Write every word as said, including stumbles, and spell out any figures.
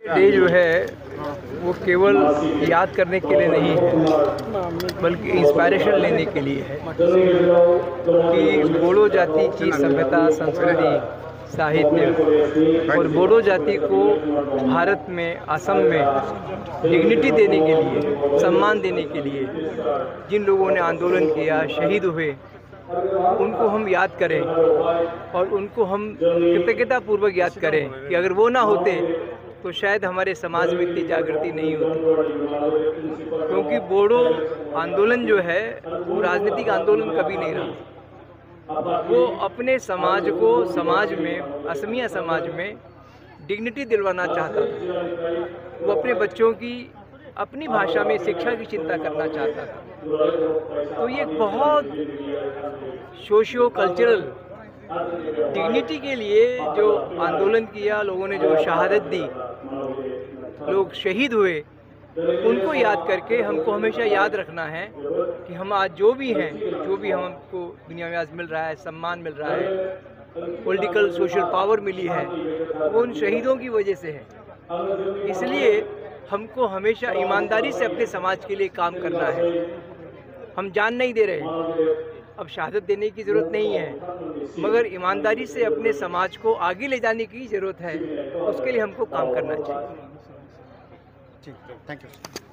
Day जो है वो केवल याद करने के लिए नहीं है बल्कि इंस्पायरेशन लेने के लिए है कि बोडो जाति की सभ्यता, संस्कृति, साहित्य और बोडो जाति को भारत में, असम में डिग्निटी देने के लिए, सम्मान देने के लिए जिन लोगों ने आंदोलन किया, शहीद हुए, उनको हम याद करें और उनको हम कृतज्ञता पूर्वक याद करें कि अगर वो ना होते तो शायद हमारे समाज में इतनी जागृति नहीं होती। क्योंकि बोडो आंदोलन जो है वो राजनीतिक आंदोलन कभी नहीं रहा। वो अपने समाज को, समाज में, असमिया समाज में डिग्निटी दिलवाना चाहता था। वो अपने बच्चों की अपनी भाषा में शिक्षा की चिंता करना चाहता था। तो ये बहुत सोशियो कल्चरल डिग्निटी के लिए जो आंदोलन किया, लोगों ने जो शहादत दी, लोग शहीद हुए, उनको याद करके हमको हमेशा याद रखना है कि हम आज जो भी हैं, जो भी हमको दुनिया में आज मिल रहा है, सम्मान मिल रहा है, पॉलिटिकल सोशल पावर मिली है, वो उन शहीदों की वजह से है। इसलिए हमको हमेशा ईमानदारी से अपने समाज के लिए काम करना है। हम जान नहीं दे रहे, अब शहादत देने की ज़रूरत नहीं है, मगर ईमानदारी से अपने समाज को आगे ले जाने की ज़रूरत है। उसके लिए हमको काम करना चाहिए। ठीक, थैंक यू।